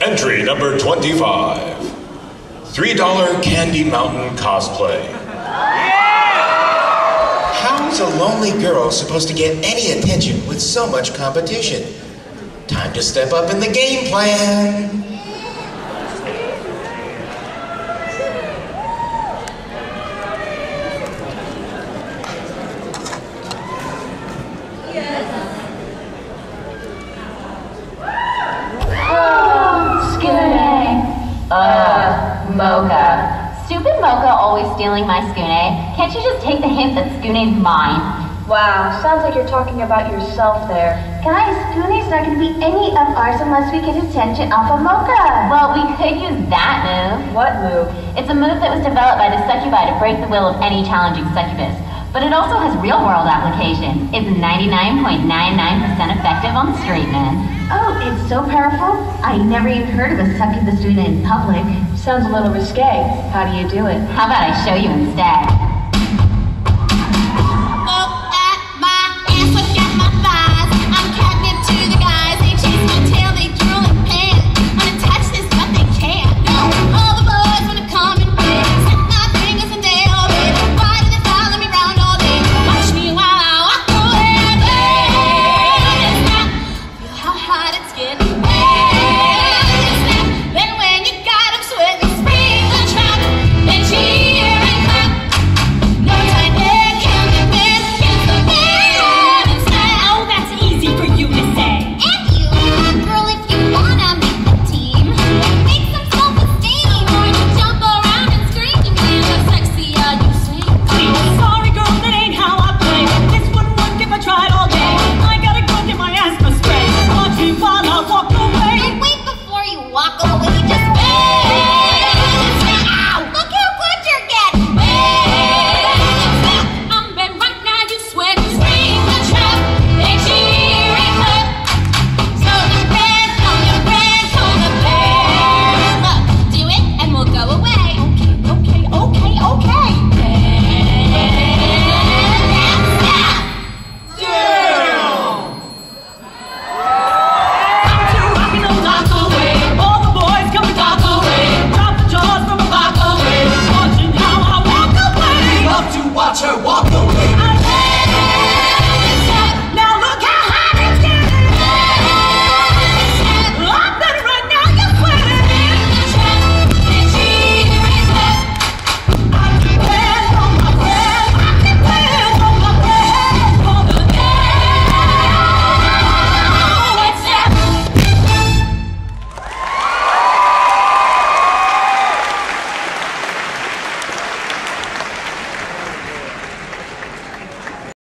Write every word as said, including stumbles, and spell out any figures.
Entry number twenty-five. three dollar Candy Mountain cosplay. How's a lonely girl supposed to get any attention with so much competition? Time to step up in the game plan. Ugh, Mocha. Stupid Mocha always stealing my Skune. Can't you just take the hint that Skune's mine? Wow, sounds like you're talking about yourself there. Guys, Skune's not going to be any of ours unless we get attention off of Mocha. Well, we could use that move. What move? It's a move that was developed by the succubi to break the will of any challenging succubus. But it also has real-world application. It's ninety-nine point nine nine percent effective on the straight men. Oh, it's so powerful? I never even heard of a succubus doing it in public. Sounds a little risque. How do you do it? How about I show you instead?